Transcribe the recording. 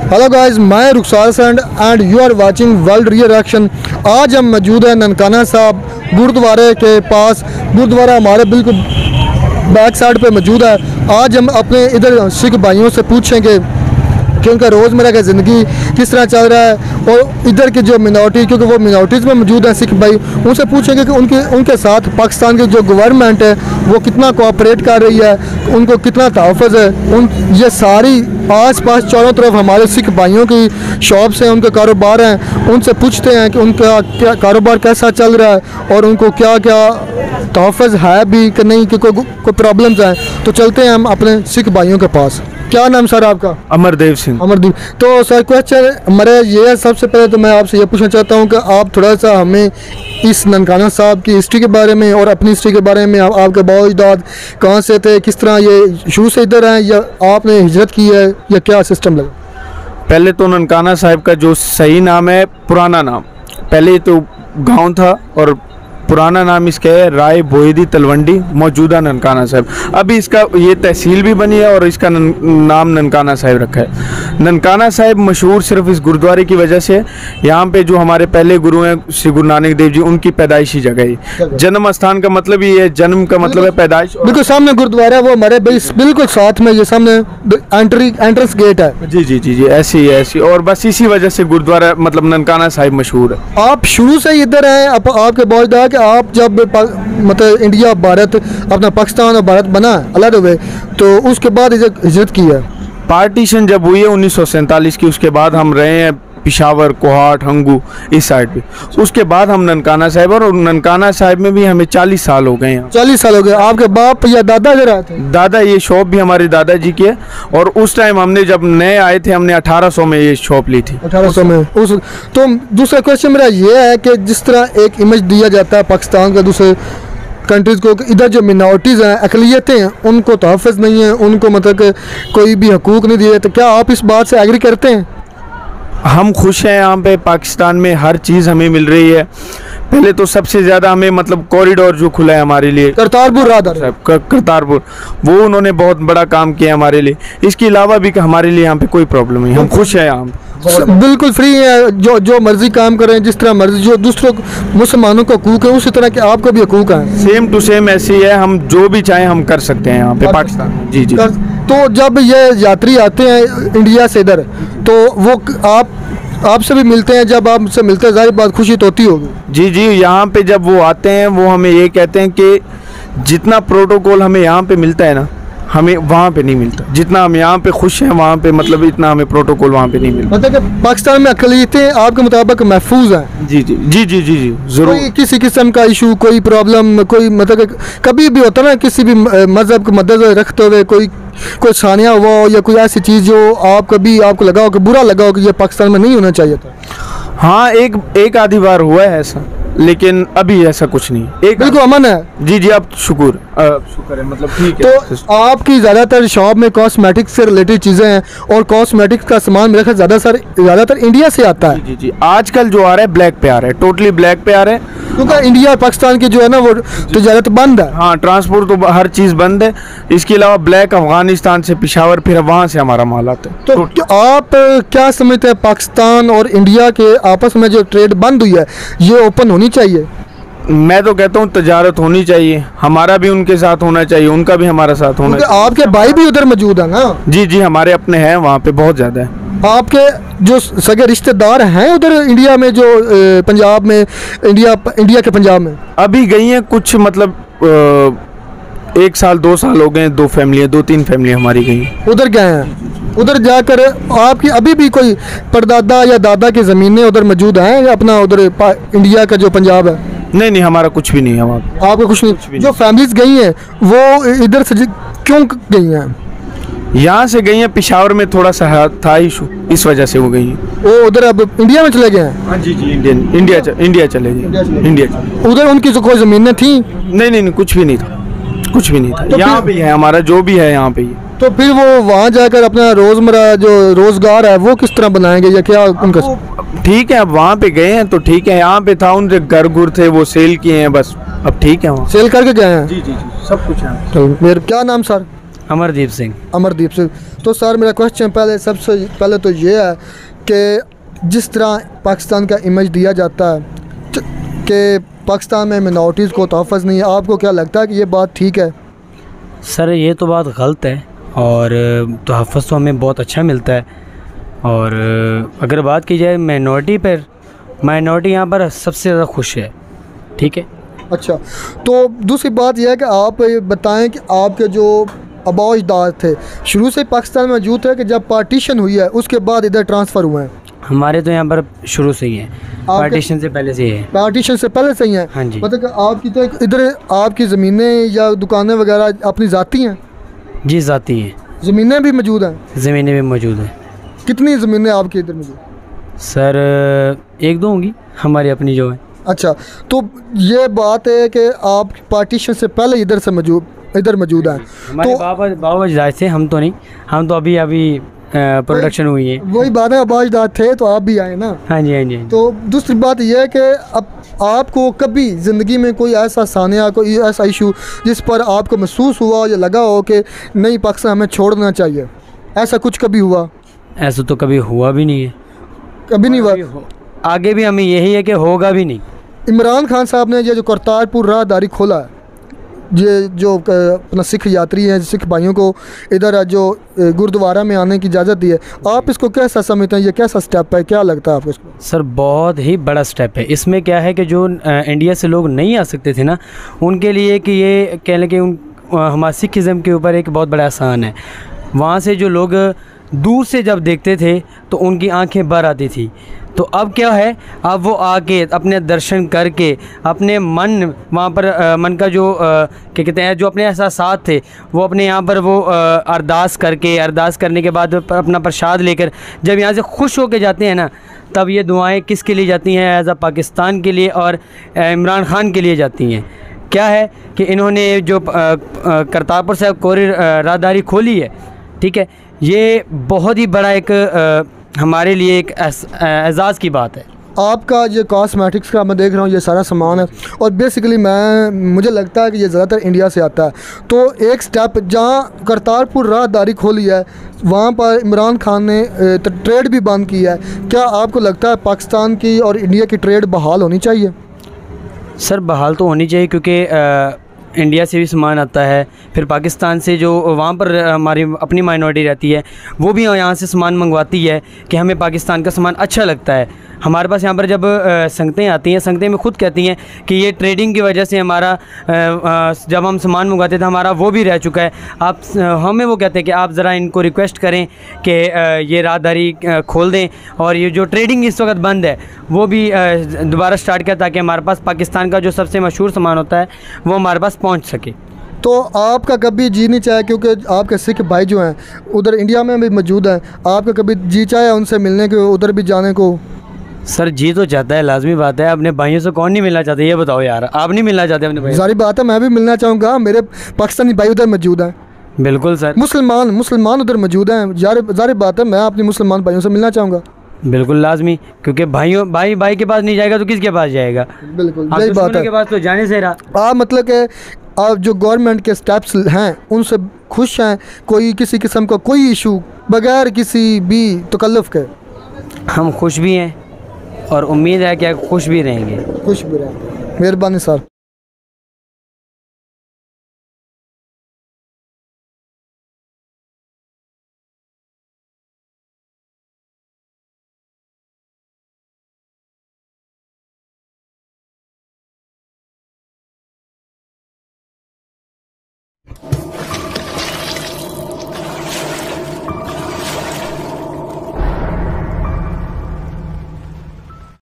Hello guys, मैं Rukhsar Sand and you are watching world reaction. आज हम मौजूद हैं ननकाना साहब गुरुद्वारे के पास। गुरुद्वारा हमारे बिल्कुल बैक साइड पे मौजूद है। आज हम अपने इधर सिख भाइयों से पूछेंगे कि उनका रोज़मर्रा की ज़िंदगी किस तरह चल रहा है और इधर के जो मिनॉरिटी, क्योंकि वो मिनॉरिटीज़ में मौजूद हैं सिख भाई, उनसे पूछेंगे कि उनके साथ पाकिस्तान की जो गवर्नमेंट है वो कितना कोऑपरेट कर रही है, उनको कितना तहफ़्फ़ुज़ है। ये सारी आस पास चारों तरफ हमारे सिख भाइयों की शॉप्स हैं, उनके कारोबार हैं। उनसे पूछते हैं कि उनका क्या कारोबार कैसा चल रहा है और उनको क्या क्या तहफ़्फ़ुज़ है भी कि नहीं, कि कोई प्रॉब्लम्स हैं। तो चलते हैं हम अपने सिख भाइयों के पास। क्या नाम सर आपका? अमरदेव सिंह। अमरदीप। तो सर क्वेश्चन मेरा ये है, सबसे पहले तो मैं आपसे ये पूछना चाहता हूँ कि आप थोड़ा सा हमें इस ननकाना साहब की हिस्ट्री के बारे में और अपनी हिस्ट्री के बारे में, आपके बाप-दाद कहाँ से थे, किस तरह ये शुरू से इधर हैं या आपने हिजरत की है या क्या सिस्टम लगा? पहले तो ननकाना साहिब का जो सही नाम है, पुराना नाम, पहले तो गांव था और पुराना नाम इसका है राय बोहेदी तलवंडी, मौजूदा ननकाना साहिब। अभी इसका ये तहसील भी बनी है और इसका नाम ननकाना साहिब रखा है। ननकाना साहिब मशहूर सिर्फ इस गुरुद्वारे की वजह से। यहाँ पे जो हमारे पहले गुरु हैं श्री गुरु नानक देव जी, उनकी पैदाइशी जगह है। जन्म स्थान का मतलब ही है, जन्म का मतलब है पैदाइश। बिल्कुल सामने गुरुद्वारा है, वो हमारे बिल्कुल साथ में, ये सामने एंट्रेंस गेट है। जी जी जी जी, ऐसी ही है, ऐसी। और बस इसी वजह से गुरुद्वारा मतलब ननकाना साहिब मशहूर है। आप शुरू से इधर हैं, आपके बाप-दादा, आप जब मतलब इंडिया भारत अपना पाकिस्तान और भारत बना अलग हुए तो उसके बाद हिजरत की है। पार्टीशन जब हुई है 1947 की, उसके बाद हम रहे हैं पिशावर, कोहाट, हंगू इस साइड पे। उसके बाद हम ननकाना साहिब, और ननकाना साहिब में भी हमें 40 साल हो गए हैं। 40 साल हो गए। आपके बाप या दादा इधर आए थे? दादा, ये शॉप भी हमारे दादाजी की है और उस टाइम हमने जब नए आए थे हमने 1800 में ये शॉप ली थी। 1800 में उस। तो दूसरा क्वेश्चन मेरा ये है कि जिस तरह एक इमेज दिया जाता है पाकिस्तान का दूसरे कंट्रीज़ को, इधर जो मिनॉरिटीज़ हैं, अक़लियतें हैं, उनको तहफ़्फ़ुज़ नहीं है, उनको मतलब कि कोई भी हकूक़ नहीं दिए, तो क्या आप इस बात से एग्री करते हैं? हम खुश हैं यहाँ पे पाकिस्तान में, हर चीज़ हमें मिल रही है। पहले तो सबसे ज़्यादा हमें मतलब कॉरिडोर जो खुला है हमारे लिए, करतारपुर राहदारी, करतारपुर, वो उन्होंने बहुत बड़ा काम किया हमारे लिए। इसके अलावा भी हमारे लिए यहाँ पे कोई प्रॉब्लम नहीं, हम खुश हैं यहाँ पे। बिल्कुल फ्री है, जो मर्जी काम करें, जिस तरह मर्जी, जो दूसरों मुसलमानों को हकूक़ है उसी तरह के आपको भी हकूक़ है। सेम टू सेम ऐसी है, हम जो भी चाहें हम कर सकते हैं यहाँ पे पाकिस्तान। जी जी। तो जब ये यात्री आते हैं इंडिया से इधर, तो वो आपसे भी मिलते हैं, जब आपसे मिलते हैं जाहिर बात खुशी तो होती होगी। जी जी, यहाँ पे जब वो आते हैं वो हमें ये कहते हैं कि जितना प्रोटोकॉल हमें यहाँ पे मिलता है ना, हमें वहाँ पे नहीं मिलता। जितना हम यहाँ पे खुश हैं वहाँ पे मतलब इतना हमें प्रोटोकॉल वहाँ पे नहीं मिलता। मतलब कि पाकिस्तान में अक़लियतें आपके मुताबिक महफूज हैं? जी जी जी जी जी जी, ज़रूर। कोई किसी किस्म का इशू, कोई प्रॉब्लम, कोई मतलब कभी भी होता ना, किसी भी मज़हब को मद्देनज़र रखते हुए कोई सानिया हुआ हो या कोई ऐसी चीज़ जो आपको लगा हो कि बुरा लगा हो कि ये पाकिस्तान में नहीं होना चाहिए था? हाँ, एक आधी बार हुआ है ऐसा, लेकिन अभी ऐसा कुछ नहीं, एक बिल्कुल अमन है। जी जी, आप शुक्र है, मतलब ठीक है। तो आपकी ज़्यादातर शॉप में कॉस्मेटिक्स से रिलेटेड चीज़ें हैं और कॉस्मेटिक्स का सामान मेरे ख्याल ज़्यादातर इंडिया से आता है। जी जी, आजकल जो आ रहा है ब्लैक पे आ रहा है, टोटली ब्लैक पे आ रहा है, क्योंकि इंडिया और पाकिस्तान की जो है ना वो तजारत बंद है। हाँ, ट्रांसपोर्ट तो हर चीज़ बंद है। इसके अलावा ब्लैक अफगानिस्तान से, पिशावर, फिर वहाँ से हमारा माल आता है। तो आप क्या समझते हैं, पाकिस्तान और इंडिया के आपस में जो ट्रेड बंद हुई है ये ओपन होनी चाहिए? मैं तो कहता हूँ तजारत होनी चाहिए, हमारा भी उनके साथ होना चाहिए, उनका भी हमारा साथ होना चाहिए। आपके भाई भी उधर मौजूद है ना? जी जी, हमारे अपने हैं वहाँ पे, बहुत ज़्यादा है। आपके जो सगे रिश्तेदार हैं उधर इंडिया में, जो पंजाब में, इंडिया के पंजाब में अभी गई हैं कुछ, मतलब 1 साल 2 साल हो गए, 2-3 फैमिली हमारी गई हैं उधर गए हैं। उधर जाकर आपकी अभी भी कोई परदादा या दादा की ज़मीनें उधर मौजूद हैं या अपना उधर इंडिया का जो पंजाब है? नहीं नहीं, हमारा कुछ भी नहीं है वहाँ पे। आपका कुछ नहीं? जो फैमिलीज गई हैं वो इधर से क्यों गई हैं? यहाँ से गई हैं, पिशावर में थोड़ा सा था इशू, इस वजह से वो गई हैं। वो उधर अब इंडिया में चले गए हैं? हाँ जी जी, इंडिया चले गए, इंडिया। उधर उनकी जो कोई ज़मीनें थी? नहीं, कुछ भी नहीं था, कुछ भी नहीं था। यहाँ पे है हमारा जो भी है यहाँ पे ही। तो फिर वो वहाँ जाकर अपना रोज़मर्रा जो रोज़गार है वो किस तरह बनाएंगे या क्या उनका? ठीक है, अब वहाँ पे गए हैं तो ठीक है। यहाँ पे था उनके घर गुर थे, वो सेल किए हैं बस, अब ठीक है, वहाँ सेल करके गए हैं। जी जी जी, सब कुछ है। तो मेरा क्या नाम सर? अमरदीप सिंह। अमरदीप सिंह। तो सर मेरा क्वेश्चन सबसे पहले तो ये है कि जिस तरह पाकिस्तान का इमेज दिया जाता है कि पाकिस्तान में मिनॉरिटीज़ को तहफ़्फ़ुज़ नहीं है, आपको क्या लगता है कि ये बात ठीक है? सर ये तो बात गलत है, और तहफ़्फ़ुज़ तो हमें बहुत अच्छा मिलता है। और अगर बात की जाए माइनॉरिटी पर, माइनॉरिटी यहाँ पर सबसे ज़्यादा खुश है। ठीक है। अच्छा, तो दूसरी बात यह है कि आप ये बताएं कि आपके जो आबा अजदाद थे शुरू से पाकिस्तान में मौजूद थे कि जब पार्टीशन हुई है उसके बाद इधर ट्रांसफ़र हुए हैं? हमारे तो यहाँ पर शुरू से ही है, पार्टीशन से पहले से ही है। पार्टीशन से पहले से ही हैं? हाँ जी। मतलब कि आपकी तो इधर आपकी ज़मीनें या दुकानें वगैरह अपनी ज़ाती हैं? जी ज़ाती हैं। ज़मीनें भी मौजूद हैं? ज़मीनें भी मौजूद हैं। कितनी ज़मीनें आपकी इधर मौजूद? सर 1-2 होंगी हमारी अपनी जो है। अच्छा, तो ये बात है कि आप पार्टीशन से पहले इधर मौजूद हैं। हमारे तो बाबा जायद से, हम तो नहीं, हम तो अभी प्रोडक्शन हुई है। वही बात है, आबा अजदाद थे तो आप भी आए ना। हाँ जी, हाँ जी, हाँ जी। तो दूसरी बात यह है कि अब आपको कभी ज़िंदगी में कोई ऐसा सानिया, कोई ऐसा इशू जिस पर आपको महसूस हुआ या लगा हो कि नहीं पाकिस्तान हमें छोड़ना चाहिए, ऐसा कुछ कभी हुआ? ऐसा तो कभी हुआ भी नहीं है, कभी नहीं हुआ। आगे भी हमें यही है कि होगा भी नहीं। इमरान खान साहब ने ये जो करतारपुर राहदारी खोला है, ये जो अपना सिख यात्री हैं, सिख भाइयों को इधर जो गुरुद्वारा में आने की इजाज़त दी है, आप इसको कैसा समझते हैं? ये कैसा स्टेप है, क्या लगता है आपको इसको? सर बहुत ही बड़ा स्टेप है। इसमें क्या है कि जो इंडिया से लोग नहीं आ सकते थे ना, उनके लिए कि ये कह लें कि हमारे सिखिज़म के ऊपर एक बहुत बड़ा एहसान है। वहाँ से जो लोग दूर से जब देखते थे तो उनकी आंखें भर आती थी। तो अब क्या है, अब वो आके अपने दर्शन करके अपने मन वहाँ पर मन का जो क्या कहते हैं, जो अपने एहसासात थे वो अपने यहाँ पर वो अरदास करने के बाद अपना प्रसाद लेकर जब यहाँ से खुश होके जाते हैं ना, तब ये दुआएं किसके लिए जाती हैं? एज़ अ पाकिस्तान के लिए और इमरान खान के लिए जाती हैं। क्या है कि इन्होंने जो करतारपुर साहिब कॉरिडोर राहदारी खोली है, ठीक है, ये बहुत ही बड़ा एक हमारे लिए एक एजाज़ की बात है। आपका ये कॉस्मेटिक्स का मैं देख रहा हूँ, ये सारा सामान है और बेसिकली मुझे लगता है कि ये ज़्यादातर इंडिया से आता है। तो एक स्टेप जहाँ करतारपुर राहदारी खोली है वहाँ पर इमरान खान ने ट्रेड भी बंद की है, क्या आपको लगता है पाकिस्तान की और इंडिया की ट्रेड बहाल होनी चाहिए? सर बहाल तो होनी चाहिए, क्योंकि इंडिया से भी सामान आता है, फिर पाकिस्तान से जो वहाँ पर हमारी अपनी माइनॉरिटी रहती है वो भी यहाँ से सामान मंगवाती है कि हमें पाकिस्तान का सामान अच्छा लगता है। हमारे पास यहाँ पर जब संगतें आती हैं, संगतें में खुद कहती हैं कि ये ट्रेडिंग की वजह से हमारा जब हम सामान मंगवाते थे हमारा वो भी रह चुका है। आप हमें वो कहते हैं कि आप ज़रा इनको रिक्वेस्ट करें कि ये राहदारी खोल दें और ये जो ट्रेडिंग इस वक्त बंद है वो भी दोबारा स्टार्ट किया, ताकि हमारे पास पाकिस्तान का जो सबसे मशहूर सामान होता है वो हमारे पास पहुँच सके। तो आपका कभी जी नहीं चाहे, क्योंकि आपके सिख भाई जो हैं उधर इंडिया में भी मौजूद हैं, आपका कभी जी चाहे उनसे मिलने के, उधर भी जाने को? सर जी तो चाहता है, लाजमी बात है। अपने भाइयों से कौन नहीं मिलना चाहता, ये बताओ यार, आप नहीं मिलना चाहते अपने भाई? सारी बात है, मैं भी मिलना चाहूँगा, मेरे पाकिस्तानी भाई उधर मौजूद हैं। बिल्कुल सर। मुसलमान उधर मौजूद हैं, जारी बात है, मैं अपने मुसलमान भाइयों से मिलना चाहूँगा। बिल्कुल लाजमी, क्योंकि भाई के पास नहीं जाएगा तो किसके पास जाएगा? बिल्कुल यही बात है। के पास तो जाने से रहा। आप मतलब कि आप जो गवर्नमेंट के स्टेप्स हैं उनसे खुश हैं? कोई किसी किस्म का कोई इशू बगैर किसी भी तकल्लुफ़ के? हम खुश भी हैं और उम्मीद है कि खुश भी रहेंगे। खुश भी रहेंगे। मेहरबानी सर।